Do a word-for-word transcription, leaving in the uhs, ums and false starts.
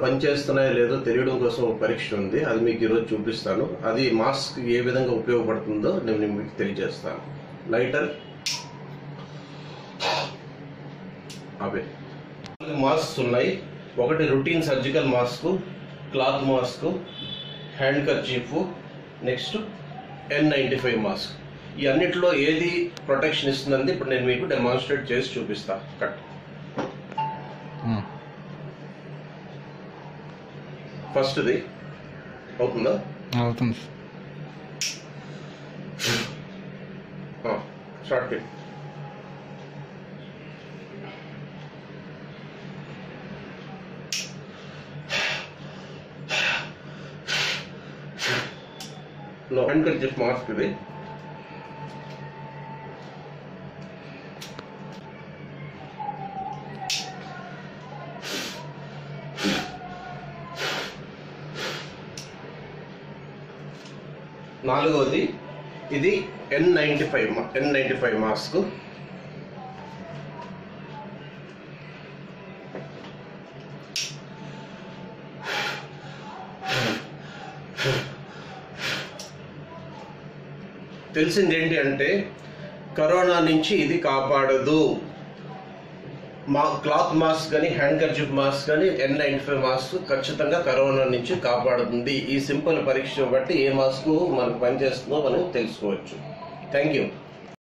పనిచేస్తున్నాయో లేదో తెలియడం కోసం ఒక పరీక్ష ఉంది, అది మీకు ఈరోజు చూపిస్తాను. అది మాస్క్ ఏ విధంగా ఉపయోగపడుతుందో నేను మీకు తెలియజేస్తాను. లైటర్ అవే మాస్క్ ఉన్నాయి. ఒకటి routine surgical mask, cloth mask, handkerchief, next N ninety five mask. ఈ అన్నిటిలో ఏది ప్రొటెక్షన్ ఇస్తుందని ఇప్పుడు నేను మీకు డెమాన్స్ట్రేట్ చేసి చూపిస్తా. కట్ ఫస్ట్ది అవుతుందా? అవుతుంది. స్టార్ట్ చేయండి. హ్యాండ్ కర్చీఫ్ మాస్క్ ఇది. నాలుగవది ఇది N ninety five N ninety five mask. తెలిసింది ఏంటి అంటే కరోనా నుంచి ఇది కాపాడదు. మా క్లాత్ మాస్క్ కానీ హ్యాండ్ కర్చీఫ్ మాస్క్ కానీ ఎన్ నైంటీ ఫైవ్ మాస్క్ ఖచ్చితంగా కరోనా నుంచి కాపాడుతుంది. ఈ సింపుల్ పరీక్ష బట్టి ఏ మాస్క్ మనకు పనిచేస్తుందో మనం తెలుసుకోవచ్చు. Thank you.